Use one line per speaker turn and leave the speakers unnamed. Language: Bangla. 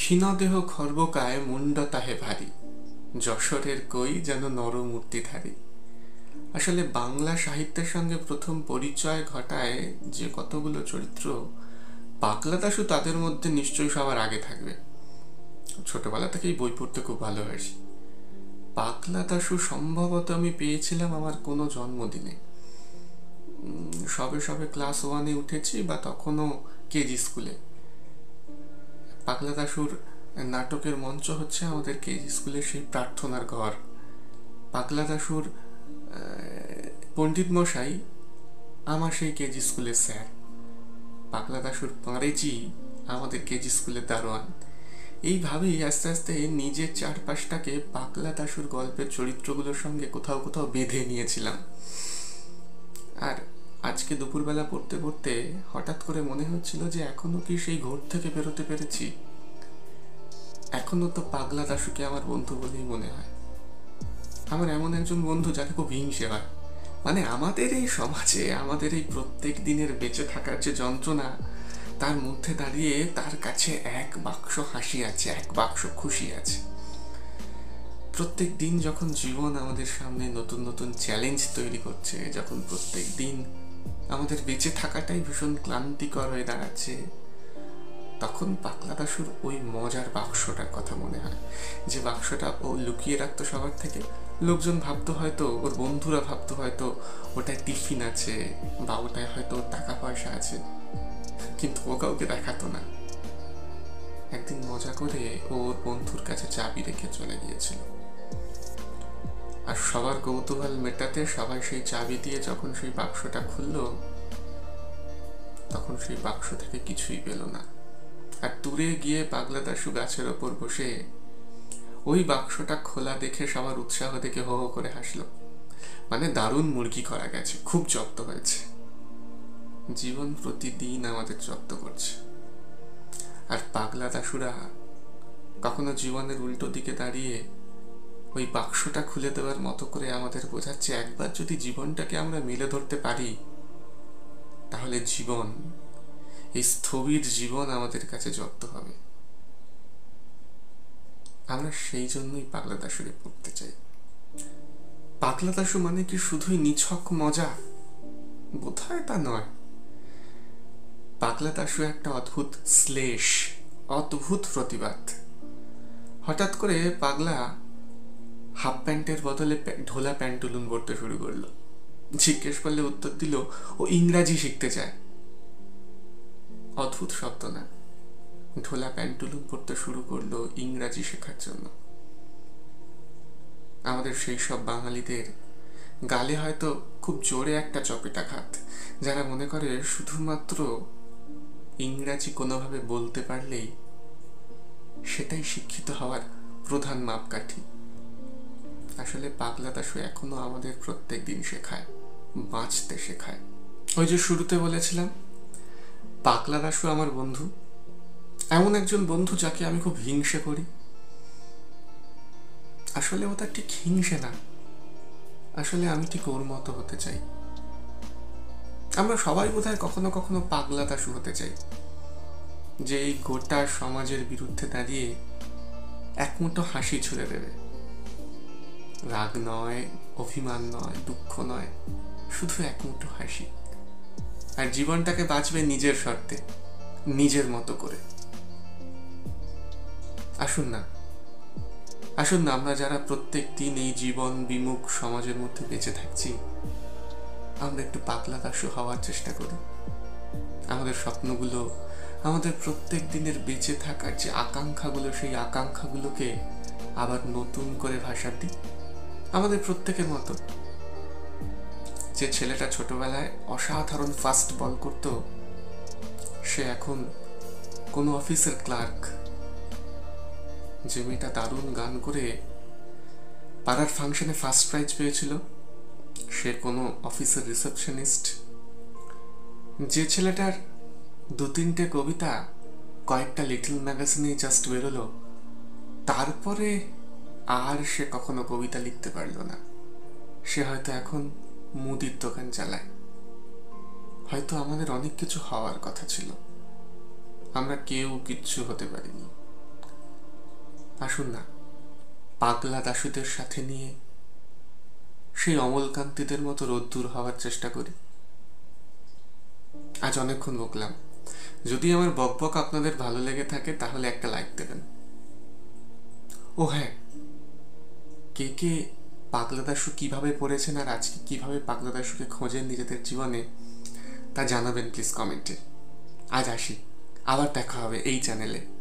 ক্ষীণদেহ খর্বকায় মুন্ড তাহে ভারী, যশোরের কই যেন নরমূর্তিধারী। আসলে বাংলা সাহিত্যের সঙ্গে প্রথম পরিচয় ঘটায় যে কতগুলো চরিত্র, পাগলা দাশু তাদের মধ্যে নিশ্চয়ই সবার আগে থাকবে। ছোটবেলা থেকেই বই পড়তে খুব ভালোবাসি। পাগলা দাশু সম্ভবত আমি পেয়েছিলাম আমার কোনো জন্মদিনে। সবে সবে ক্লাস 1-এ উঠেছি বা তখনও কেজি স্কুলে। পাগলা দাশুর নাটকের মঞ্চ হচ্ছে আমাদের কেজি স্কুলের সেই প্রার্থনার ঘর। পাগলা দাশুর পণ্ডিত মশাই আমার সেই কেজি স্কুলের স্যার। পাগলা দাশুর পাঁড়েজি আমাদের কেজি স্কুলের দারোয়ান। এইভাবেই আস্তে আস্তে নিজের চারপাশটাকে পাগলা দাশুর গল্পের চরিত্রগুলোর সঙ্গে কোথাও কোথাও বেঁধে নিয়েছিলাম। আর আজকে দুপুরবেলা পড়তে পড়তে হঠাৎ করে মনে হচ্ছিল যে এখনো কি সেই ঘোর থেকে বেরোতে পেরেছি। এখনো তো পাগলা দাশুকে আমার বন্ধু বলেই মনে হয়। আমার এমন একজন বন্ধু যাকে খুব হিংসে হয়। মানে আমাদের এই সমাজে, আমাদের এই প্রত্যেক দিনের বেঁচে থাকার যে যন্ত্রণা, তার মধ্যে দাঁড়িয়ে তার কাছে এক বাক্স হাসি আছে, এক বাক্স খুশি আছে। প্রত্যেক দিন যখন জীবন আমাদের সামনে নতুন নতুন চ্যালেঞ্জ তৈরি করছে, যখন প্রত্যেক দিন আমাদের বেঁচে থাকাটাই ভীষণ ক্লান্তিকর হয়ে দাঁড়াচ্ছে, তখন পাগলা দাশুর ওই মজার বাক্সটার কথা মনে হয়। যে বাক্সটা ও লুকিয়ে রাখতো সবার থেকে। লোকজন ভাবতো হয়তো, ওর বন্ধুরা ভাবতো হয়তো ওটায় টিফিন আছে বা ওটায় হয়তো টাকা পয়সা আছে, কিন্তু ও কাউকে দেখাতো না। একদিন মজা করে ওর বন্ধুর কাছে চাবি রেখে চলে গিয়েছিল। আর সবার কৌতূহল মেটাতে সবাই সেই চাবি দিয়ে যখন সেই বাক্সটা খুলল, তখন সেই বাক্স থেকে কিছুই পেল না। আর দূরে গিয়ে পাগলা দাশু গাছের ওপর বসে ওই বাক্সটা খোলা দেখে সবার উৎসাহ দেখে হো হো করে হাসলো। মানে দারুণ মুরগি করা গেছে, খুব জব্দ হয়েছে। জীবন প্রতিদিন আমাদের জব্দ করছে। আর পাগলা দাশুরা কখনো জীবনের উল্টো দিকে দাঁড়িয়ে ওই বাক্সটা খুলে দেওয়ার মতো করে আমাদের বোঝাচ্ছে, একবার যদি জীবনটাকে আমরা মেলে ধরতে পারি, তাহলে জীবন, এই স্থবির জীবন আমাদের কাছে জব্দ হবে। আমরা সেই জন্যই পাগলা দাশুরে পড়তে চাই। পাগলা দাশু মানে কি শুধুই নিছক মজা? বোধহয় তা নয়। পাগলা দাশু একটা অদ্ভুত শ্লেষ, অদ্ভুত প্রতিবাদ। হঠাৎ করে পাগলা হাফ প্যান্টের বদলে ঢোলা প্যান্টুলুন পরতে শুরু করলো। জিজ্ঞেস করলে উত্তর দিল ও ইংরাজি শিখতে চায়। অদ্ভুত শব্দ না? ঢোলা প্যান্টুলুন পরতে শুরু করলো ইংরাজি শেখার জন্য। আমাদের সেই সব বাঙালিদের গালে হয়তো খুব জোরে একটা চপেটাঘাত, যারা মনে করে শুধুমাত্র ইংরাজি কোনোভাবে বলতে পারলেই সেটাই শিক্ষিত হওয়ার প্রধান মাপকাঠি। আসলে পাগলা দাশু এখনো আমাদের প্রত্যেক দিন শেখায়, বাঁচতে শেখায়। ওই যে শুরুতে বলেছিলাম, পাগলা দাশু আমার বন্ধু, এমন একজন বন্ধু যাকে আমি খুব হিংসে করি। আসলে ও তার ঠিক হিংসে না, আসলে আমি ঠিক ওর মতো হতে চাই। আমরা সবাই বোধহয় কখনো কখনো পাগলা দাশু হতে চাই, যে এই গোটা সমাজের বিরুদ্ধে দাঁড়িয়ে এক মুঠো হাসি ছুড়ে দেবে। রাগ নয়, অভিমান নয়, দুঃখ নয়, শুধু এক মুঠো হাসি। আর জীবনটাকে বাঁচবে নিজের শর্তে, নিজের মতো করে। আসুন না, আসুন না, আমরা যারা প্রত্যেক দিন এই জীবন বিমুখ সমাজের মধ্যে বেঁচে থাকছি, আমরা একটু পাগলা দাশু হওয়ার চেষ্টা করি। আমাদের স্বপ্নগুলো, আমাদের প্রত্যেক দিনের বেঁচে থাকার যে আকাঙ্ক্ষাগুলো, সেই আকাঙ্ক্ষাগুলোকে আবার নতুন করে ভাষা দিই। আমাদের প্রত্যেকের মতো যে ছেলেটা ছোটবেলায় অসাধারণ ফাস্ট বল করত, সে এখন কোনো অফিসের ক্লার্ক। যে মেয়েটা দারুণ গান করে পাড়ার ফাংশনে ফার্স্ট প্রাইজ পেয়েছিল, সে কোনো অফিসের রিসেপশনিস্ট। যে ছেলেটার 2-3টে কবিতা কয়েকটা লিটল ম্যাগাজিনে জাস্ট বেরোলো, তারপরে আর সে কখনো কবিতা লিখতে পারল না। সে হয়তো এখন মুদির দোকান চালায়। হয়তো আমাদের অনেক কিছু হওয়ার কথা ছিল, আমরা কেউ কিচ্ছু হতে পারিনি। আসুন না পাগলা দাশুদের সাথে নিয়ে সেই অমলকান্তিদের মতো রোদ্দুর হওয়ার চেষ্টা করি। আজ অনেকক্ষণ বকলাম। যদি আমার বকবক আপনাদের ভালো লেগে থাকে তাহলে একটা লাইক দেবেন। ও হ্যাঁ, কে কে পাগলা দাশু কিভাবে পড়েছেন আর আজকে কিভাবে পাগলা দাশুকে খোঁজেন নিজেদের জীবনে তা জানাবেন প্লিজ কমেন্টে। আজ আসি, আবার দেখা হবে এই চ্যানেলে।